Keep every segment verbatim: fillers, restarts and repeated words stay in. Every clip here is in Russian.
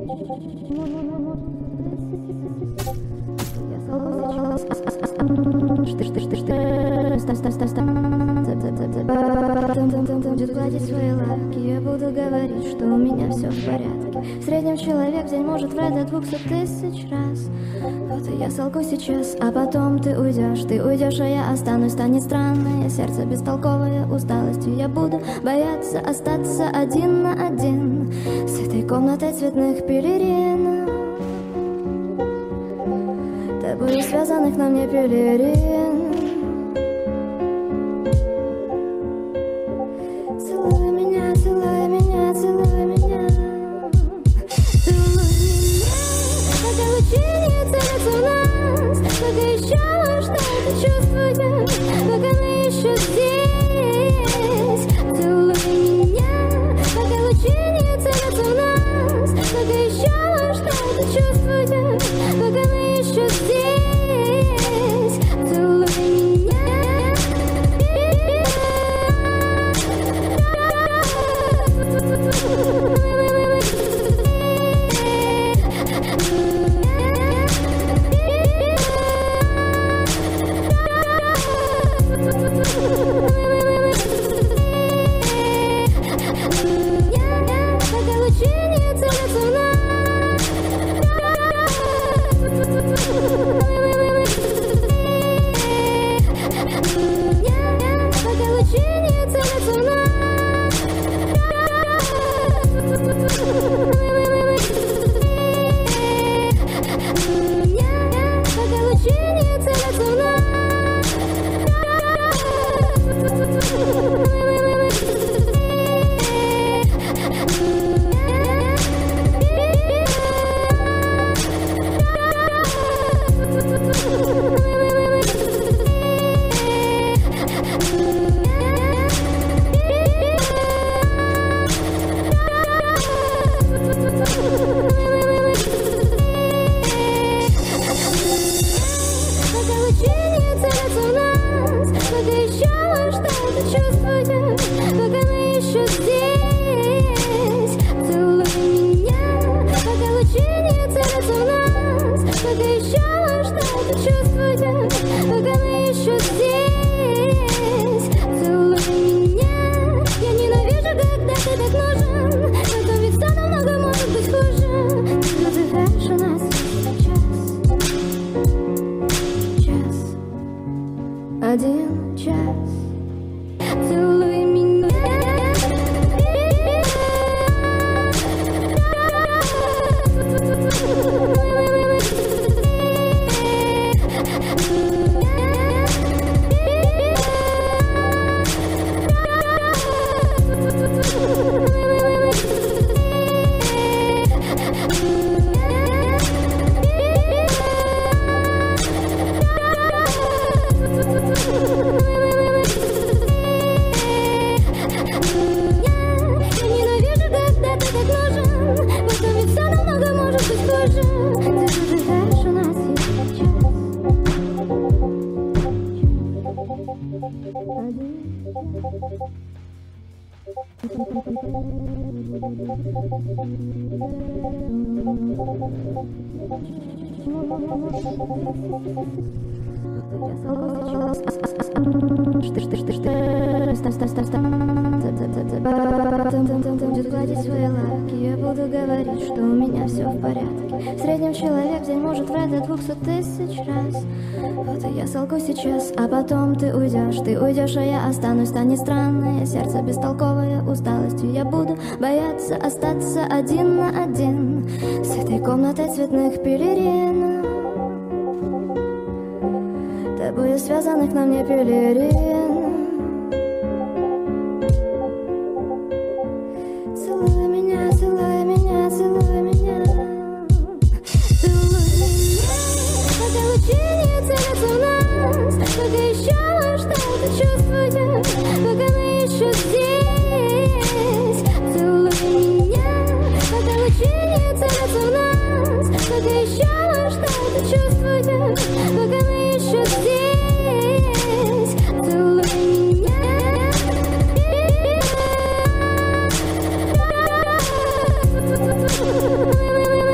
Будет гладить свои лапки, я буду говорить, что у меня все в порядке. В среднем человек в день может врать до двухсот тысяч раз. Вот и я солгу сейчас, а потом ты уйдешь. Ты уйдешь, а я останусь, станет странное сердце бестолковое усталостью. Я буду бояться остаться один на один с этой комнатой цветных пелерин, тобой связанных на мне пелерин. Целуй меня, целуй меня, целуй меня, целуй меня, пока лучи не целятся в нас, пока еще что-то чувствую, пока мы еще здесь. Целуй меня, пока лучи не целятся в нас, пока еще что-то чувствую, пока мы еще здесь. Целуй меня. Пока лучи не целятся в нас, пока лучи не целятся в нас, пока лучи не целятся в нас. Пока лучи не целятся в нас, пока еще что-то чувствую, пока мы еще здесь. Целуй меня, пока лучи не целятся в нас, пока еще что-то чувствую, пока мы еще здесь. Целуй меня. Я ненавижу, когда ты так нужен, потом ведь все намного может быть хуже. Ты задыхаешь у нас сейчас. Час. Один час. Целуй меня. Я ненавижу, когда ты так нужен, потом ведь все намного может быть хуже. Ты задыхаешь у нас сейчас. Будет гладить свои лапки, я буду говорить, что у меня все в порядке. В среднем человек в день может врать до двухсот тысяч раз. Вот и я солгу сейчас, а потом ты уйдешь. Ты уйдешь, а я останусь, станет странное сердце бестолковое усталостью. Я буду бояться остаться один на один с этой комнатой цветных пелерин, тобой связанных на мне пелерин. Целуй меня, целуй меня, целуй меня, целуй меня, пока лучи не целятся в нас, пока еще что-то чувствую, пока мы еще здесь. Целуй меня, пока лучи не целятся в нас, пока еще что-то чувствую, пока мы еще здесь. Целуй меня. We'll be right back.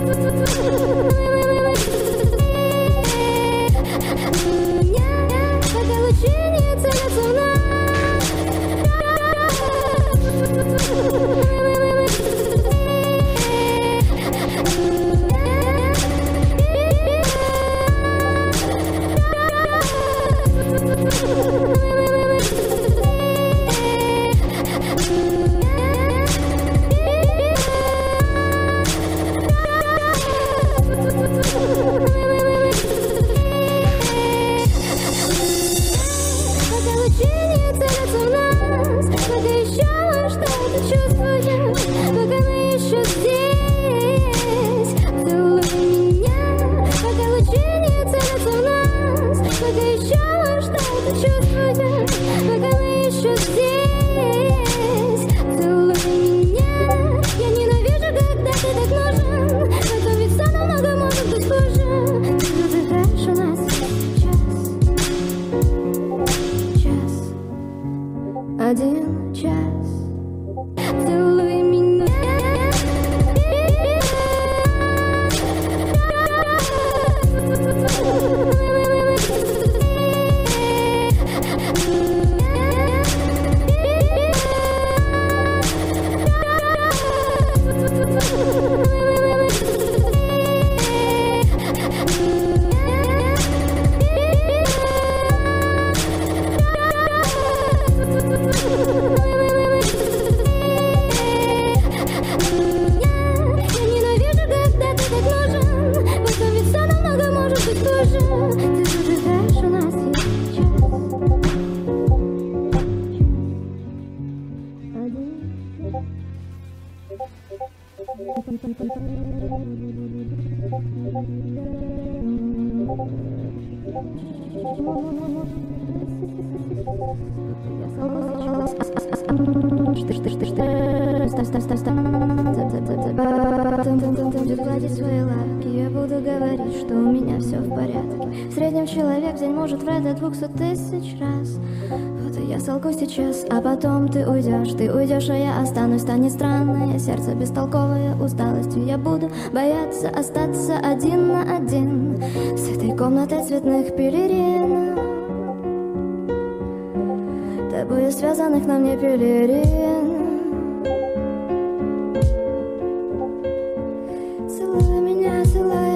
Пока лучи не целятся в нас. Один час, целуй меня. Будет гладить свои лапки, я буду говорить, что у меня все в порядке. В среднем человек в день может врать до двухсот тысяч раз. Вот и я солгу сейчас, а потом ты уйдешь. Ты уйдешь, а я останусь, станет странное сердце бестолковое усталостью. Я буду бояться остаться один на один с этой комнатой цветных пелерин, тобою связанных на мне пелерин. Целуй меня, целуй.